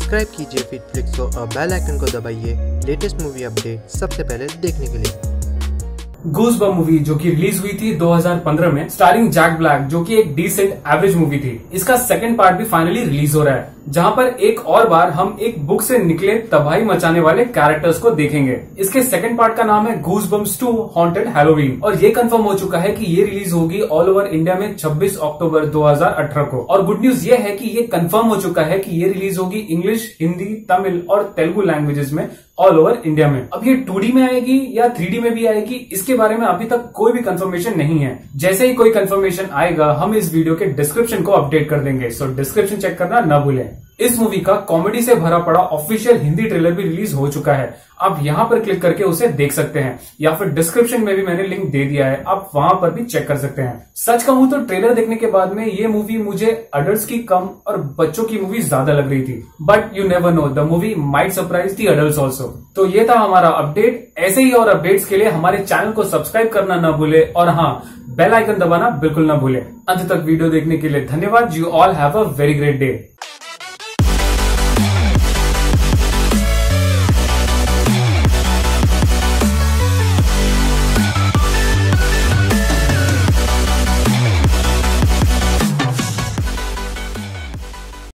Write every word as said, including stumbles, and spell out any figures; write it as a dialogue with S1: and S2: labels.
S1: Subscribe कीजिए FeatFlix को और बेल आइकन को दबाइए लेटेस्ट मूवी अपडेट सबसे पहले देखने के लिए।
S2: गूसबम्प मूवी जो कि रिलीज हुई थी दो हज़ार पंद्रह में स्टारिंग जैक ब्लैक, जो कि एक डिसेंट एवरेज मूवी थी। इसका सेकंड पार्ट भी फाइनली रिलीज हो रहा है, जहां पर एक और बार हम एक बुक से निकले तबाही मचाने वाले कैरेक्टर्स को देखेंगे। इसके सेकंड पार्ट का नाम है गूसबम्प्स टू हॉन्टेड हैलोवीन और ये कंफर्म हो चुका है कि ये रिलीज होगी ऑल ओवर इंडिया में छब्बीस अक्टूबर दो हज़ार अठारह को। और गुड न्यूज ये है कि ये कंफर्म हो चुका है कि ये रिलीज होगी इंग्लिश, हिंदी, तमिल और तेलुगु लैंग्वेजेस में ऑल ओवर इंडिया में। अब ये टू डी में आएगी या थ्री डी में भी आएगी, इसके बारे में अभी तक कोई भी कंफर्मेशन नहीं है। जैसे ही कोई कंफर्मेशन आएगा हम इस वीडियो के डिस्क्रिप्शन को अपडेट कर देंगे, सो डिस्क्रिप्शन चेक करना ना भूलें। इस मूवी का कॉमेडी से भरा पड़ा ऑफिशियल हिंदी ट्रेलर भी रिलीज हो चुका है। आप यहाँ पर क्लिक करके उसे देख सकते हैं या फिर डिस्क्रिप्शन में भी मैंने लिंक दे दिया है, आप वहां पर भी चेक कर सकते हैं। सच कहूं तो ट्रेलर देखने के बाद में ये मूवी मुझे अडल्ट्स की कम और बच्चों की मूवी ज्यादा लग रही थी, but you never know, the movie might surprise the adults also. तो ये था हमारा अपडेट। ऐसे ही और अपडेट्स के लिए हमारे चैनल को सब्सक्राइब करना ना भूले और हाँ, बेल आइकन दबाना बिल्कुल ना भूले। अंत तक वीडियो देखने के लिए धन्यवाद। You all have a very great day.